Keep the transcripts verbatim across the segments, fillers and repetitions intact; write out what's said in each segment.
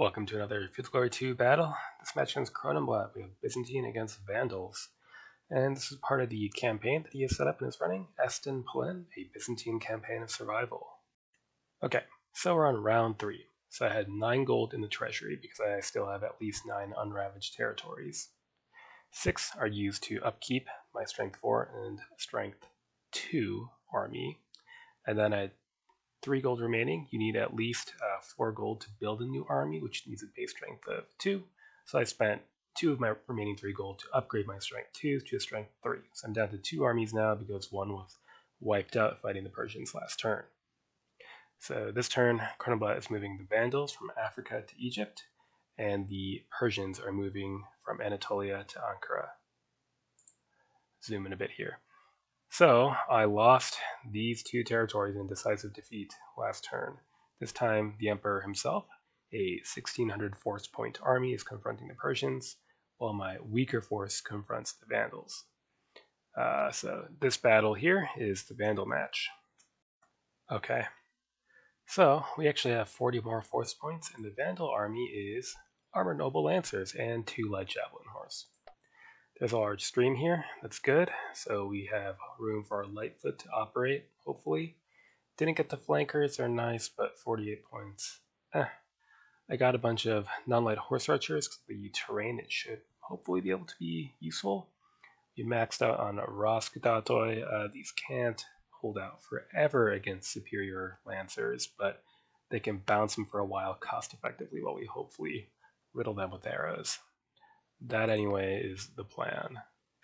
Welcome to another Fifth Glory two battle. This match against Cronenblatt. We have Byzantine against Vandals. And this is part of the campaign that he has set up and is running, Eis Tin Polin, a Byzantine Campaign of Survival. Okay, so we're on round three. So I had nine gold in the treasury because I still have at least nine unravaged territories. Six are used to upkeep my strength four and strength two army. And then I had three gold remaining. You need at least uh, four gold to build a new army, which needs a base strength of two. So I spent two of my remaining three gold to upgrade my strength two to strength three. So I'm down to two armies now because one was wiped out fighting the Persians last turn. So this turn, Cronenblatt is moving the Vandals from Africa to Egypt, and the Persians are moving from Anatolia to Ankara. Zoom in a bit here. So I lost these two territories in decisive defeat last turn. This time the Emperor himself, a sixteen hundred force point army, is confronting the Persians, while my weaker force confronts the Vandals. Uh, so this battle here is the Vandal match. Okay, so we actually have forty more force points, and the Vandal army is armored noble lancers and two light javelin horse. There's a large stream here, that's good, so we have room for our Lightfoot to operate, hopefully. Didn't get the flankers, they're nice, but forty-eight points. Eh. I got a bunch of non-light horse archers, because the terrain it should hopefully be able to be useful. We maxed out on Roskatatoy. Uh, these can't hold out forever against superior lancers, but they can bounce them for a while cost effectively while we hopefully riddle them with arrows. That, anyway, is the plan.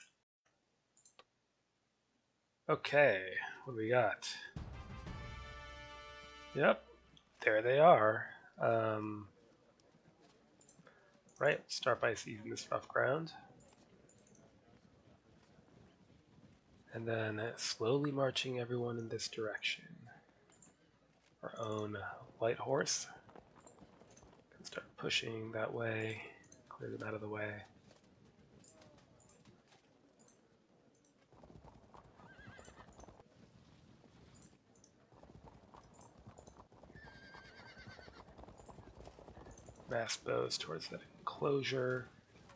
Okay, what do we got? Yep, there they are. Um, right, start by seizing this rough ground. And then slowly marching everyone in this direction. Our own light horse can start pushing that way, clear them out of the way. Mass bows towards that enclosure.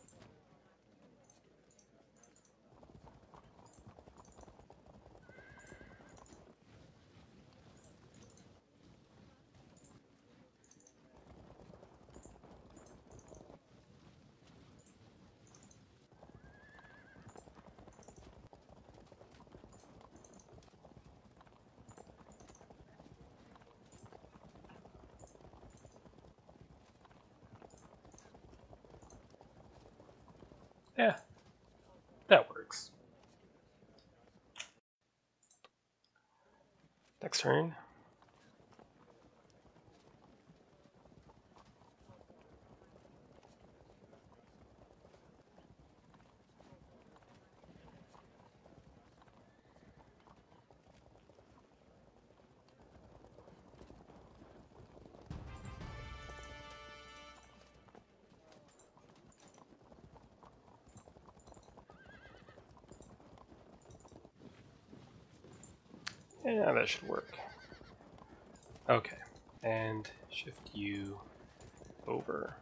Yeah, that works. Next turn. Yeah, that should work. Okay, and shift you over.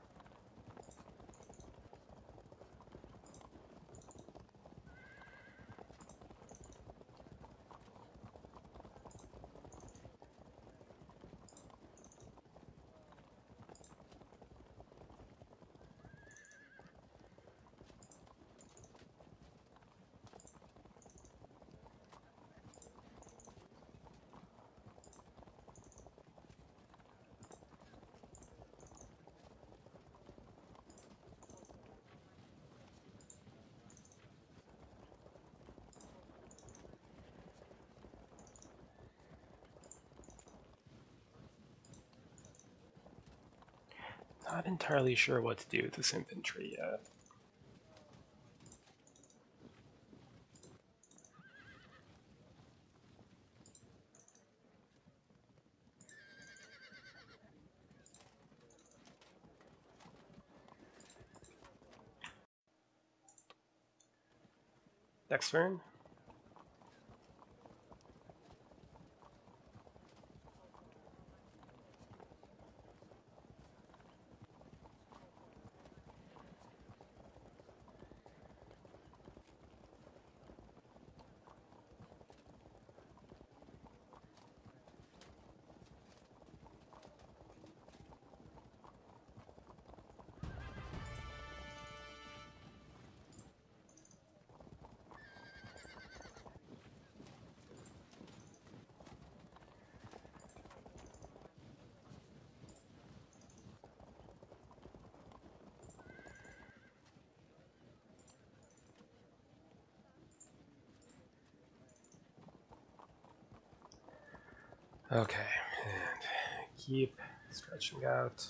Not entirely sure what to do with this infantry yet. Next turn. Okay, and keep stretching out.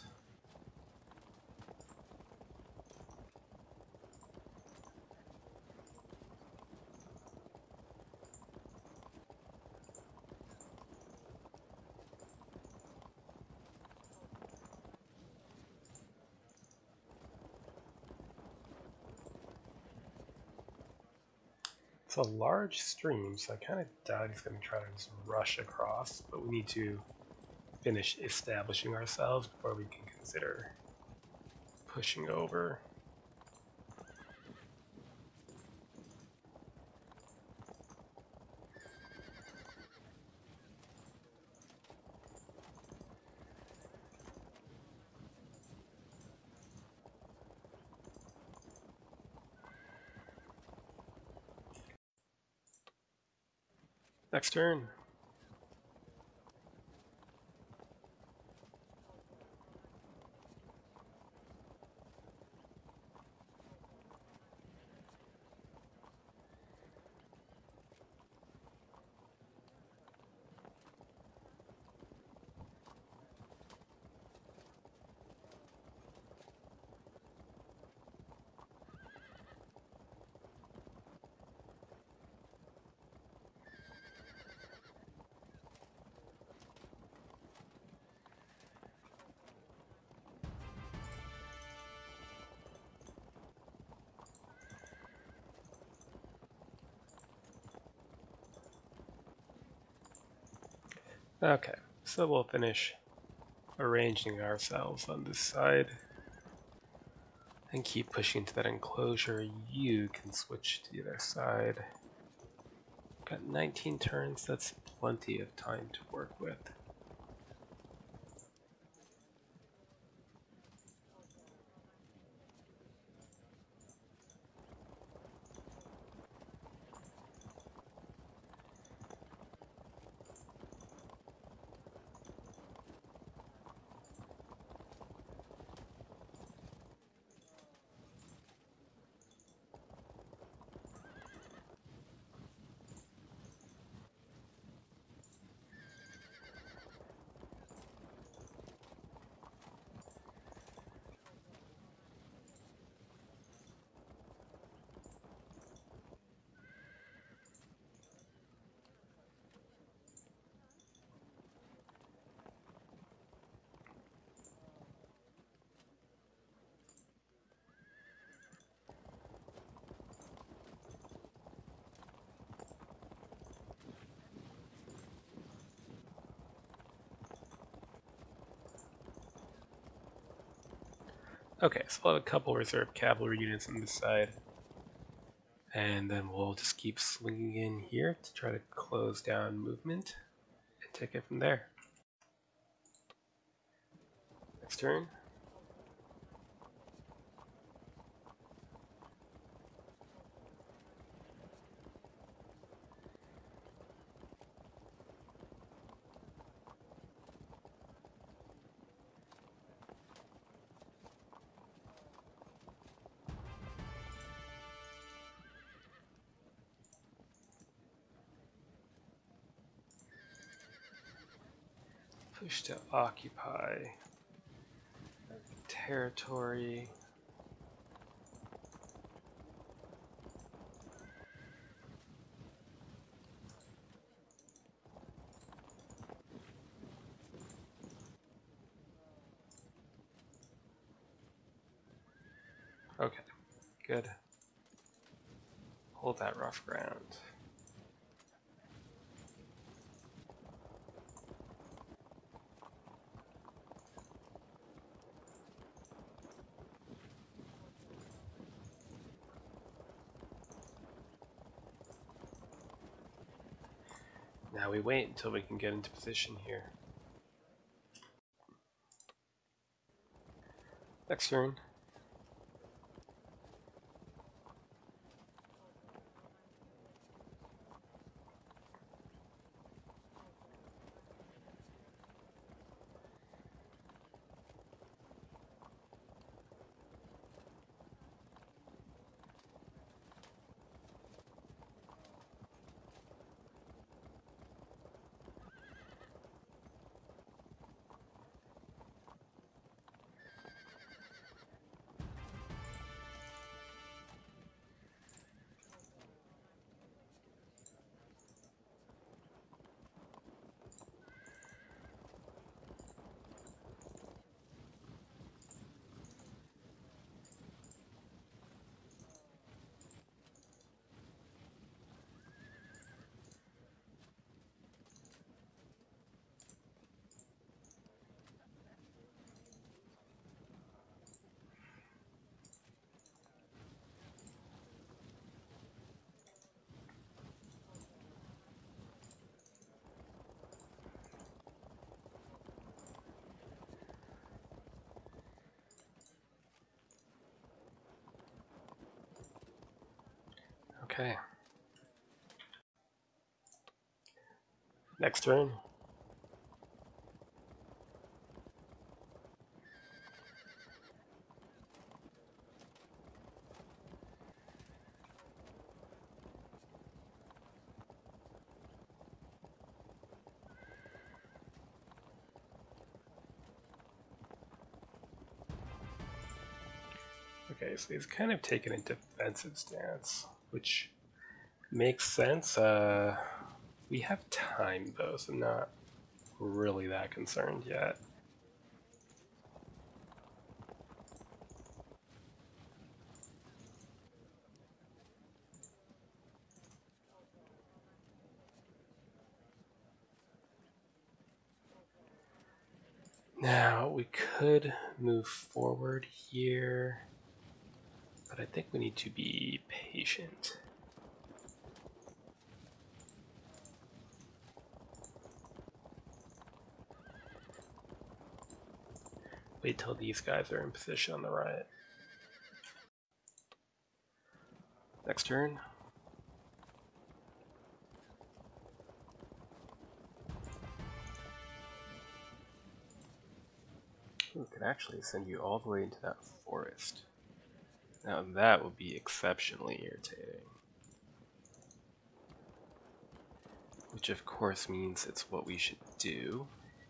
It's a large stream, so I kind of doubt he's going to try to just rush across, but we need to finish establishing ourselves before we can consider pushing over. Next turn. Okay, so we'll finish arranging ourselves on this side and keep pushing to that enclosure. You can switch to the other side. Got nineteen turns, that's plenty of time to work with. Okay, so we'll have a couple reserve cavalry units on this side. And then we'll just keep swinging in here to try to close down movement and take it from there. Next turn. Push to occupy territory. Okay, good. Hold that rough ground. Now we wait until we can get into position here. Next turn. Okay. Next turn. Okay, so he's kind of taken a defensive stance, which makes sense. Uh, we have time though, so not really that concerned yet. Now, we could move forward here, but I think we need to be patient. Wait till these guys are in position on the right. Next turn. We could actually send you all the way into that forest. Now that would be exceptionally irritating. Which of course means it's what we should do.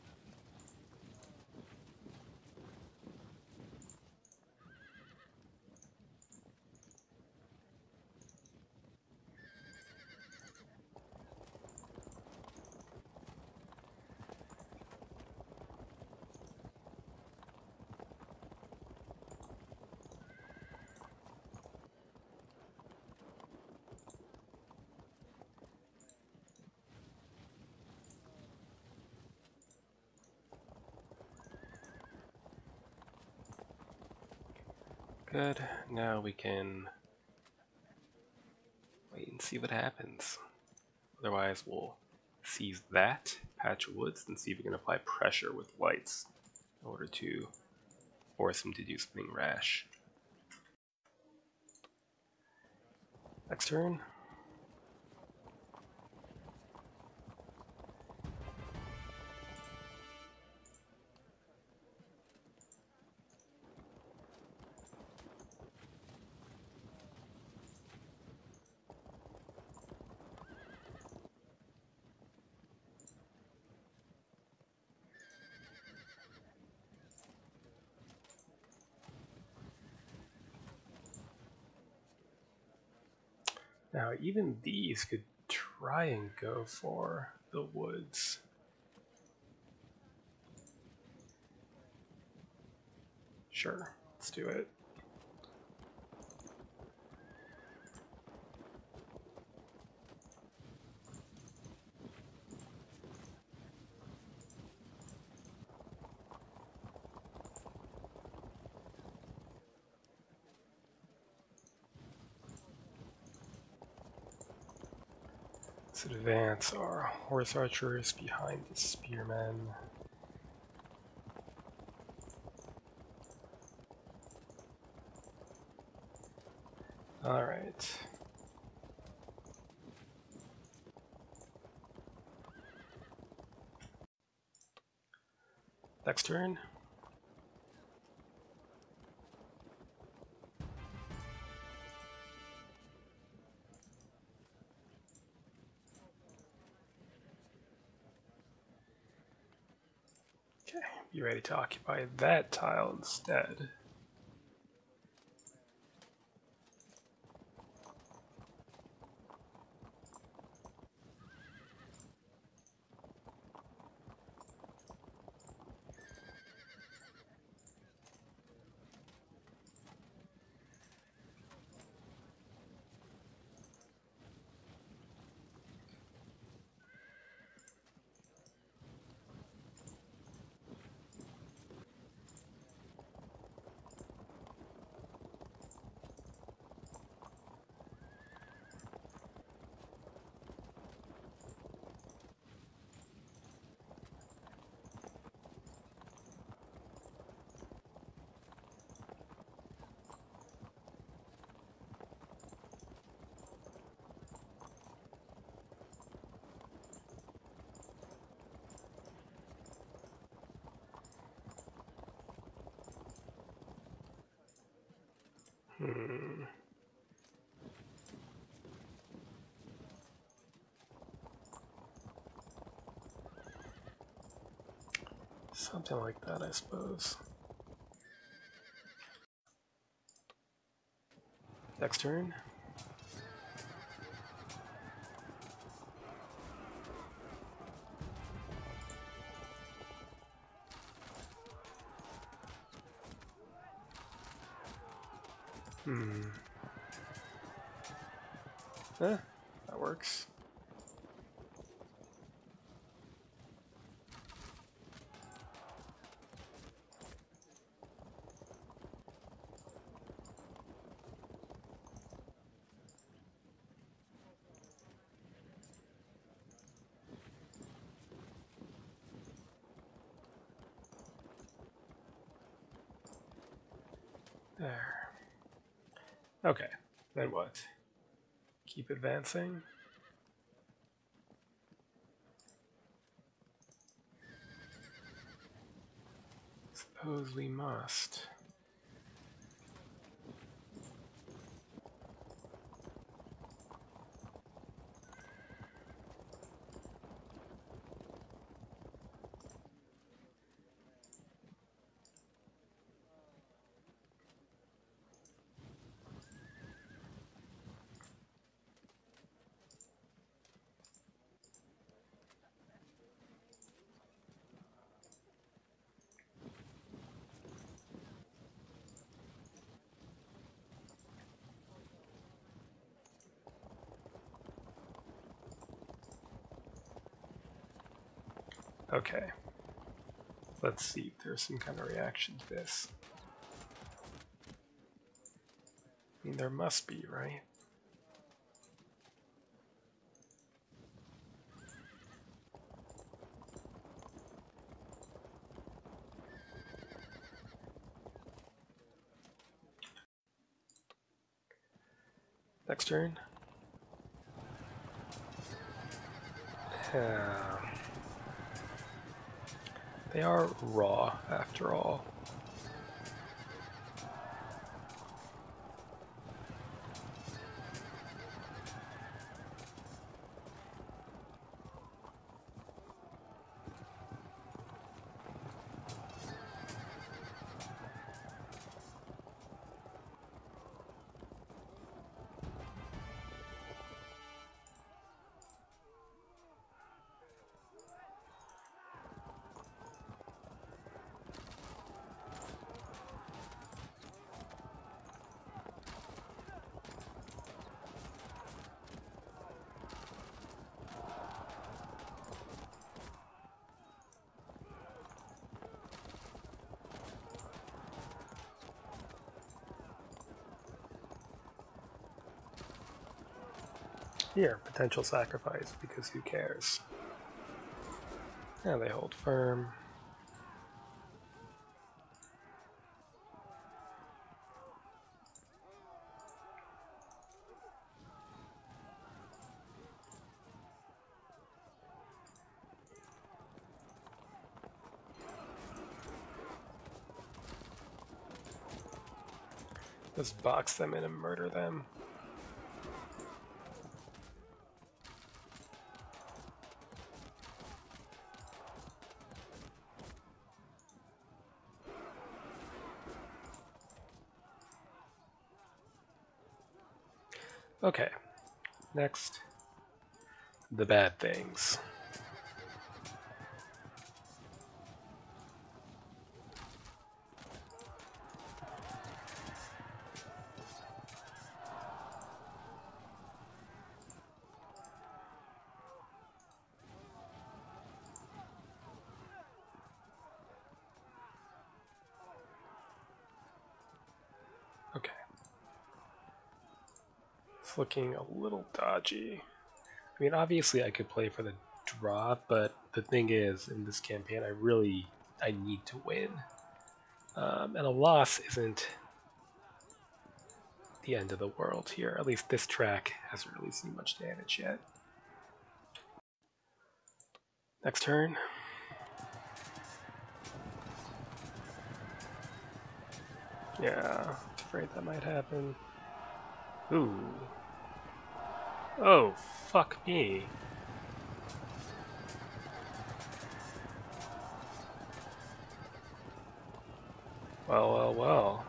Good, now we can wait and see what happens. Otherwise we'll seize that patch of woods and see if we can apply pressure with lights in order to force him to do something rash. Next turn. Now, even these could try and go for the woods. Sure, let's do it. Let's advance our horse archers behind the spearmen. All right. Next turn. Okay, be ready to occupy that tile instead. Hmm. Something like that, I suppose. Next turn. Hmm. Eh, that works. There. Okay, then what? Keep advancing. Suppose we must. Okay. Let's see if there's some kind of reaction to this. I mean, there must be, right? Next turn. Yeah. They are raw, after all. Here, potential sacrifice, because who cares? Yeah, they hold firm. Just box them in and murder them. Okay, next, the bad things. Okay. It's looking a little dodgy. I mean, obviously I could play for the draw, but the thing is, in this campaign, I really, I need to win. Um, and a loss isn't the end of the world here. At least this track hasn't really seen much damage yet. Next turn. Yeah. afraid that might happen. Ooh. Oh, fuck me. Well, well, well.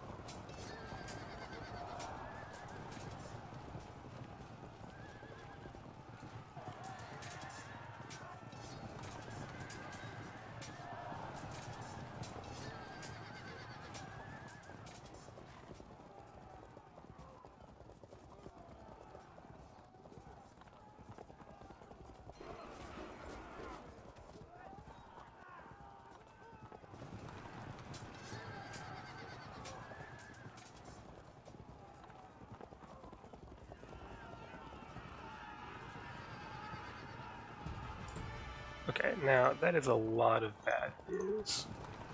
Okay, now that is a lot of bad news.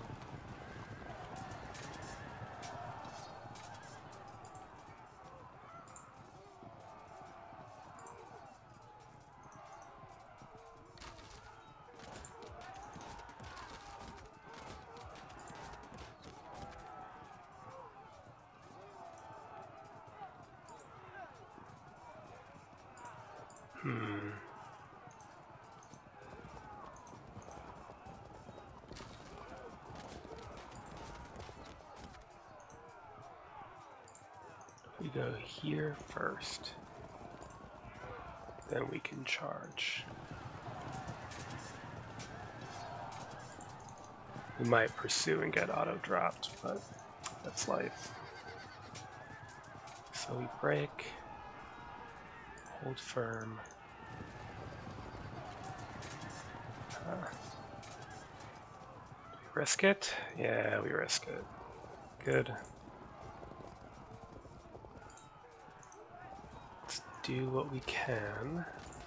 Hmm. We go here first, then we can charge. We might pursue and get auto-dropped, but that's life. So we break, hold firm. Uh, do we risk it? Yeah, we risk it. Good. Let's do what we can.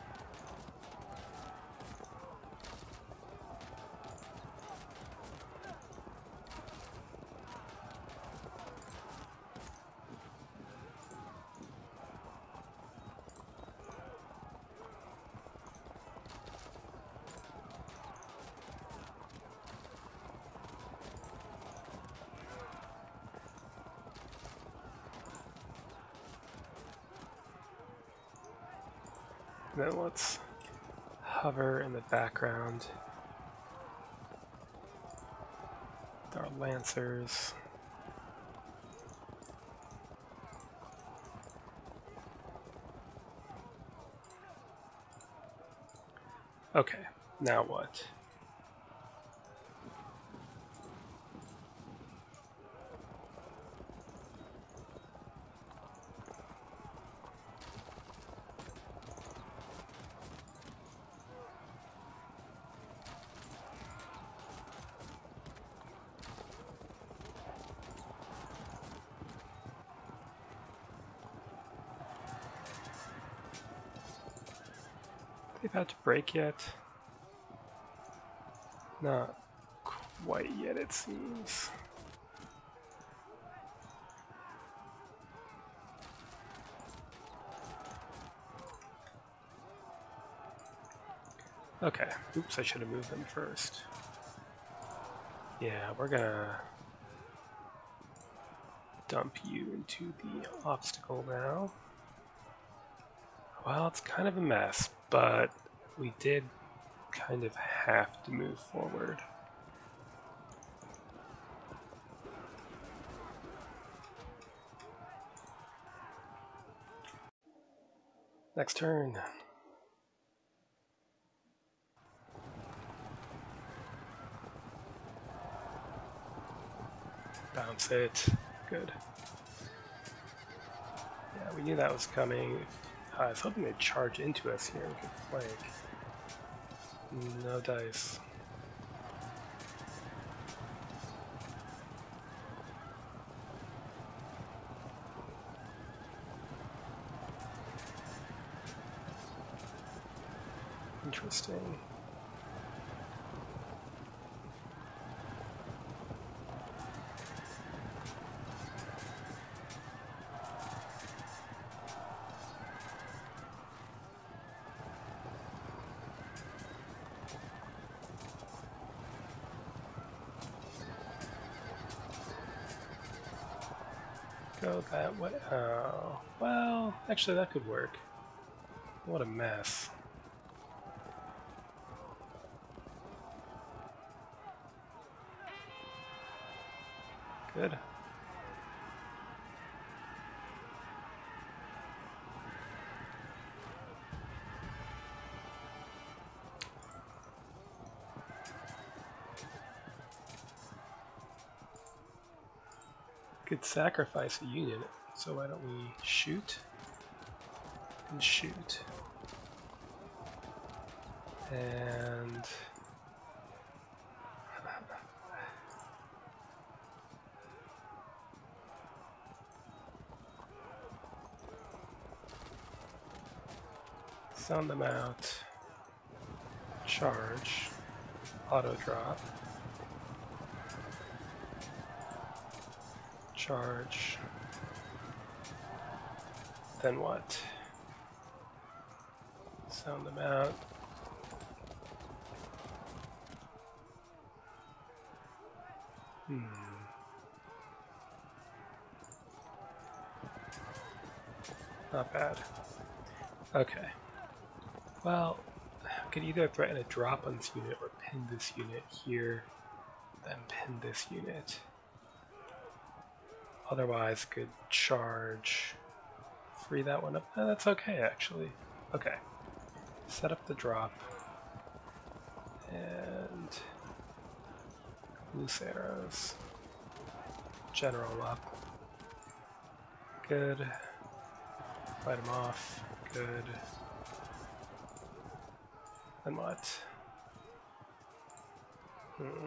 Then let's hover in the background with our lancers. Okay, now what? They've had to break yet? Not quite yet, it seems. Okay, oops, I should have moved them first. Yeah, we're gonna dump you into the obstacle now. Well, it's kind of a mess, but we did kind of have to move forward. Next turn. Bounce it. Good. Yeah, we knew that was coming. Uh, I was hoping they'd charge into us here and we could flank. No dice. Interesting. Go that way. Oh, well, actually that could work. What a mess. Good. Could sacrifice a unit, so why don't we shoot and shoot and sound them out, charge, auto drop, charge, then what? Sound them out. Hmm. Not bad. Okay. Well, I could either threaten a drop on this unit or pin this unit here, then pin this unit. Otherwise, could charge, free that one up. Oh, that's okay, actually. Okay. Set up the drop. And loose arrows. General up. Good. Fight him off. Good. Then what? Hmm.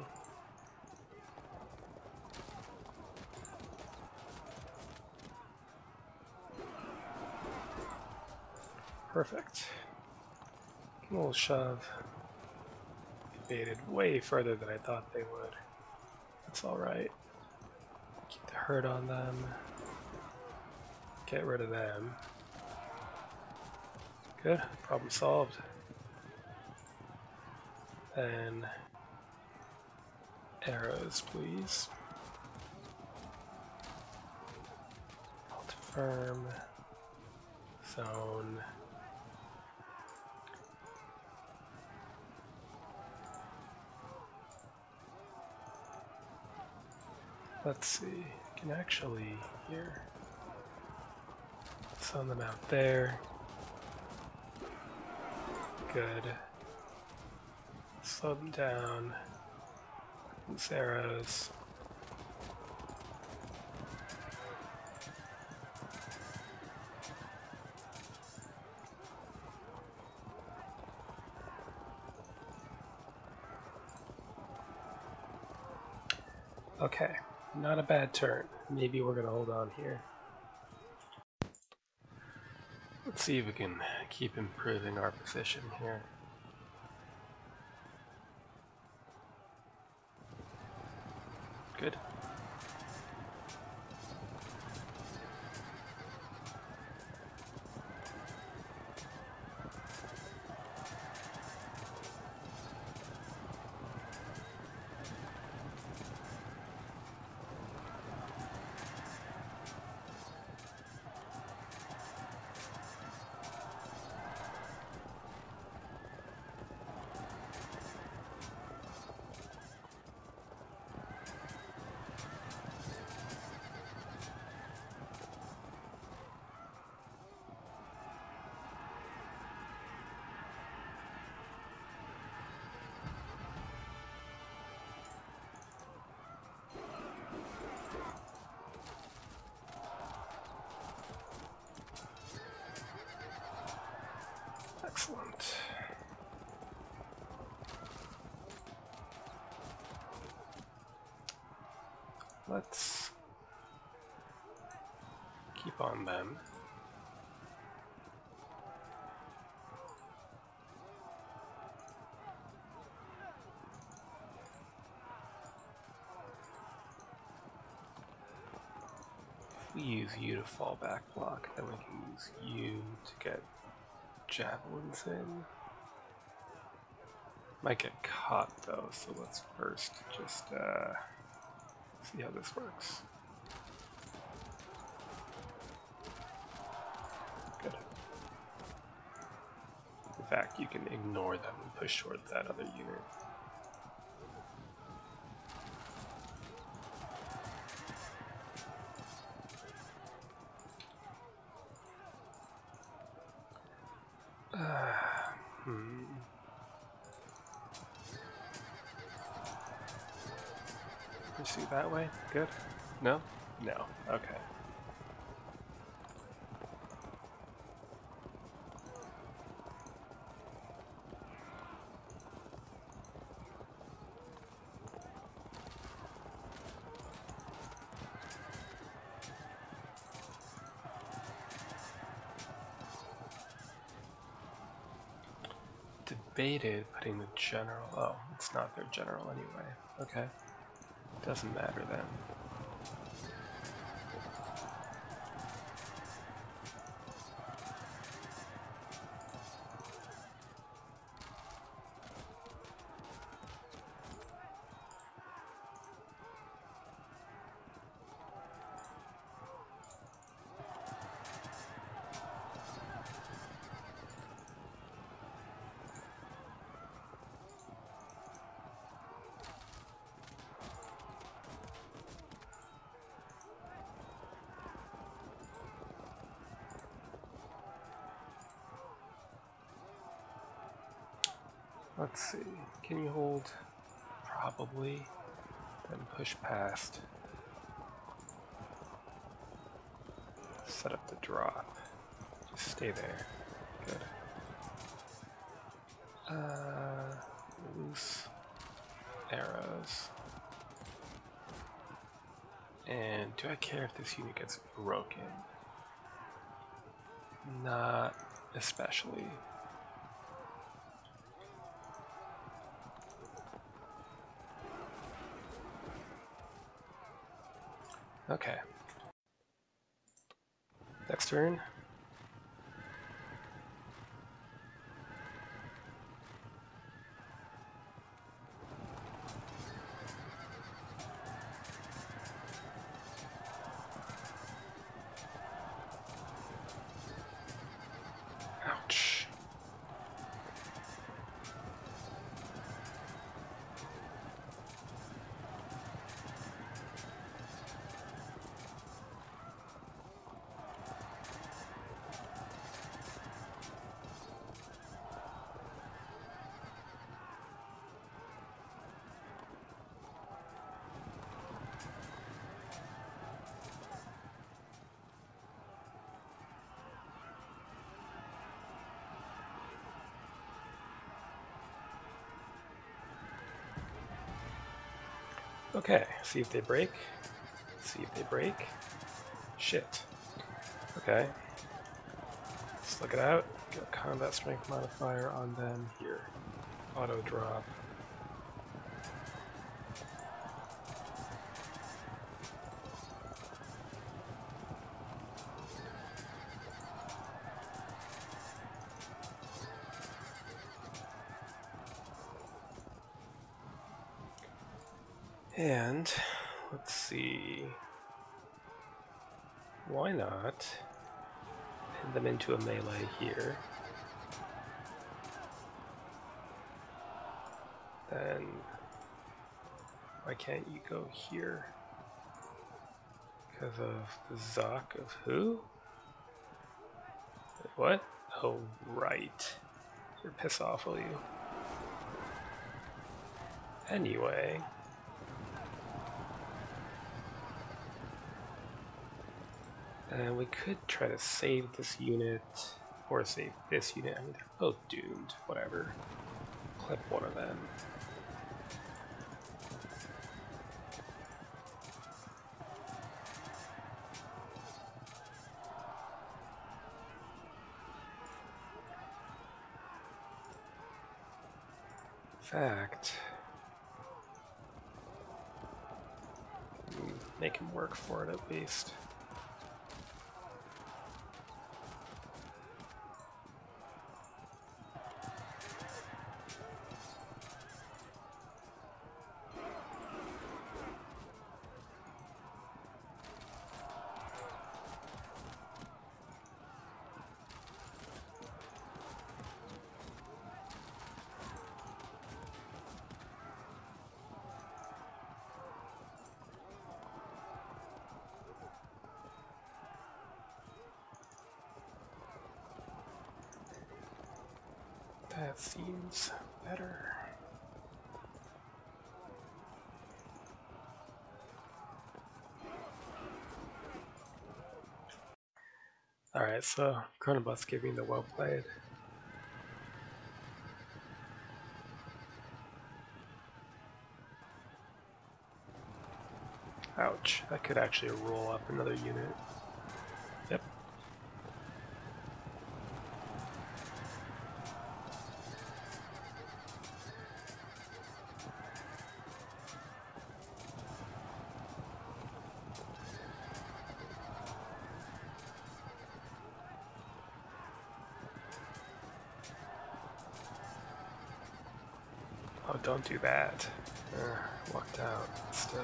Perfect. A little shove. Evaded way further than I thought they would. That's alright. Keep the hurt on them. Get rid of them. Good. Problem solved. Then arrows, please. Hold firm. Zone. Let's see. I can actually here send them out there. Good. Slow them down. Loose arrows. Okay, not a bad turn. Maybe we're gonna hold on here. Let's see if we can keep improving our position here. Good. Excellent. Let's keep on them. If we use you to fall back block, then we can use you to get javelins in. Might get caught though, so let's first just uh, see how this works. fact, you can ignore them and push towards that other unit. Uh, hmm. Pursue that way? Good? No? No. Okay. Debated putting the general. Oh, it's not their general anyway. Okay. Doesn't matter then. Let's see, can you hold? Probably. Then push past. Set up the drop. Just stay there. Good. Uh, loose arrows. And do I care if this unit gets broken? Not especially. Okay. Next turn. Ouch. Okay, see if they break. See if they break. Shit. Okay. Let's look it out. Get a combat strength modifier on them here. Auto drop. And let's see, why not pin them into a melee here? Then why can't you go here? Because of the Zoc of who? Wait, what? Oh, right. You're piss off, will you? Anyway. And we could try to save this unit, or save this unit. I mean, they're both doomed, whatever. Clip one of them. In fact, make him work for it at least. that seems better. Alright, so Chronobot's giving the well played. Ouch, that could actually roll up another unit. Yep. Oh, don't do that. Uh, walked out, still.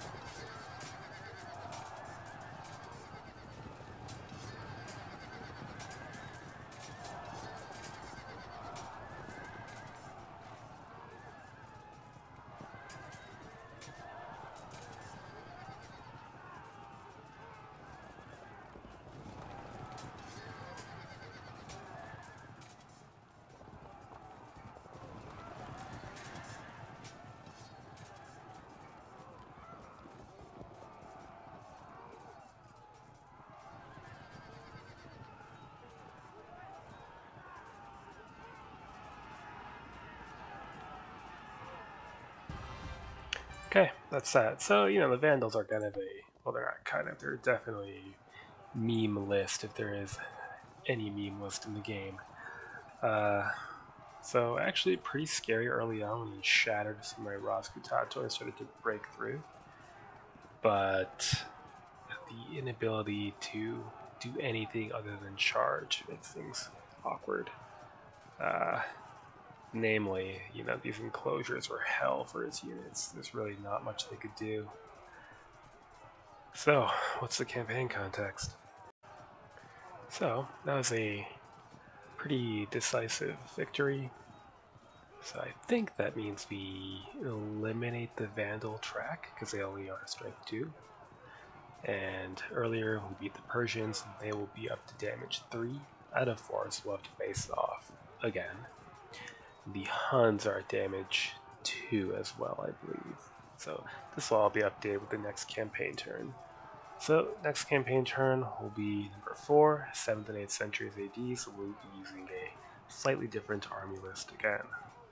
Okay, that's that. So, you know, the Vandals are kind of a, well, they're not kind of, they're definitely a meme list if there is any meme list in the game. Uh, so, actually, pretty scary early on when he shattered some of my Roscutato and started to break through. But the inability to do anything other than charge makes things awkward. Uh, Namely, you know, these enclosures were hell for his units. There's really not much they could do. So, what's the campaign context? So, that was a pretty decisive victory. So I think that means we eliminate the Vandal track, because they only are strength two. And earlier we beat the Persians, and they will be up to damage three out of four, so we'll have to face off again. The Huns are at damage two as well, I believe. So this will all be updated with the next campaign turn. So next campaign turn will be number four, seventh and eighth centuries A D, so we'll be using a slightly different army list again.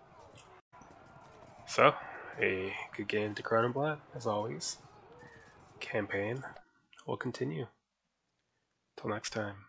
So, a good game to Cronenblatt, as always. Campaign will continue. Till next time.